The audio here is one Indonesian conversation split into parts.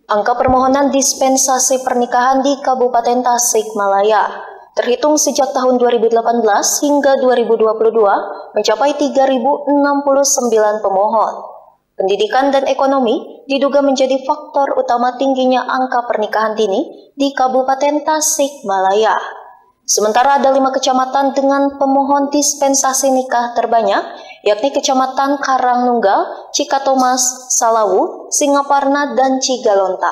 Angka permohonan dispensasi pernikahan di Kabupaten Tasikmalaya terhitung sejak tahun 2018 hingga 2022 mencapai 3.069 pemohon. Pendidikan dan ekonomi diduga menjadi faktor utama tingginya angka pernikahan dini di Kabupaten Tasikmalaya. Sementara ada 5 kecamatan dengan pemohon dispensasi nikah terbanyak, yakni Kecamatan Karangnunggal, Cikatomas, Salawu, Singaparna, dan Cigalontang.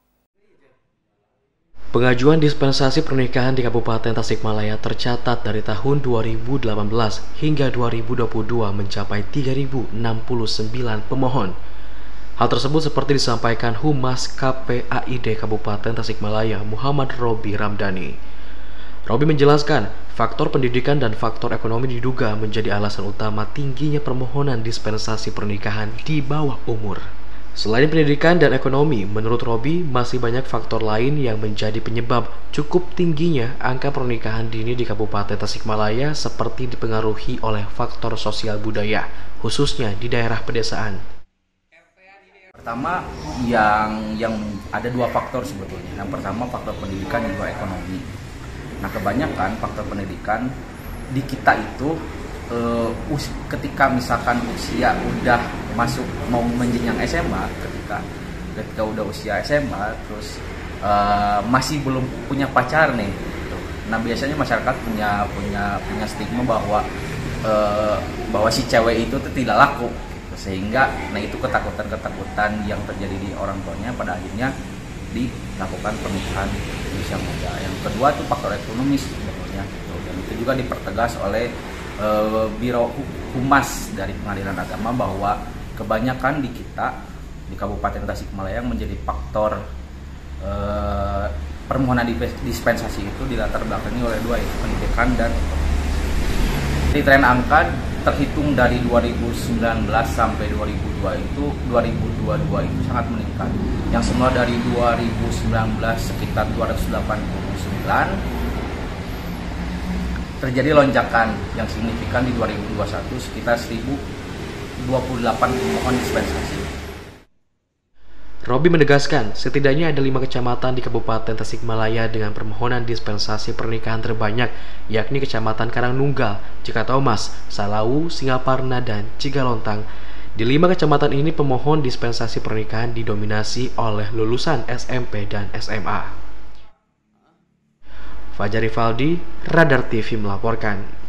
Pengajuan dispensasi pernikahan di Kabupaten Tasikmalaya tercatat dari tahun 2018 hingga 2022 mencapai 3.069 pemohon. Hal tersebut seperti disampaikan Humas KPAID Kabupaten Tasikmalaya Muhammad Robi Ramdhani. Robi menjelaskan, faktor pendidikan dan faktor ekonomi diduga menjadi alasan utama tingginya permohonan dispensasi pernikahan di bawah umur. Selain pendidikan dan ekonomi, menurut Robi masih banyak faktor lain yang menjadi penyebab cukup tingginya angka pernikahan dini di Kabupaten Tasikmalaya seperti dipengaruhi oleh faktor sosial budaya, khususnya di daerah pedesaan. Pertama, yang ada 2 faktor sebetulnya. Yang pertama faktor pendidikan dan juga ekonomi. Nah, kebanyakan faktor pendidikan di kita itu ketika misalkan usia udah masuk mau menjenjang SMA, ketika udah usia SMA terus masih belum punya pacar nih. Nah, biasanya masyarakat punya stigma bahwa si cewek itu tidak laku, sehingga itu ketakutan yang terjadi di orang tuanya pada akhirnya dilakukan pernikahan di usia muda. Yang kedua itu faktor ekonomis sebetulnya, dan itu juga dipertegas oleh Biro Humas dari Pengadilan Agama bahwa kebanyakan di Kabupaten Tasikmalaya yang menjadi faktor permohonan dispensasi itu dilatar belakangi oleh 2, yaitu pendidikan dan ekonomi. Di tren angka terhitung dari 2019 sampai 2022 itu sangat meningkat. Yang semula dari 2019 sekitar 289, terjadi lonjakan yang signifikan di 2021 sekitar 1.028 pemohon dispensasi. Robi menegaskan, setidaknya ada 5 kecamatan di Kabupaten Tasikmalaya dengan permohonan dispensasi pernikahan terbanyak, yakni Kecamatan Karangnunggal, Cikatomas, Salawu, Singaparna, dan Cigalontang. Di 5 kecamatan ini pemohon dispensasi pernikahan didominasi oleh lulusan SMP dan SMA. Fajar Rivaldi, Radar TV melaporkan.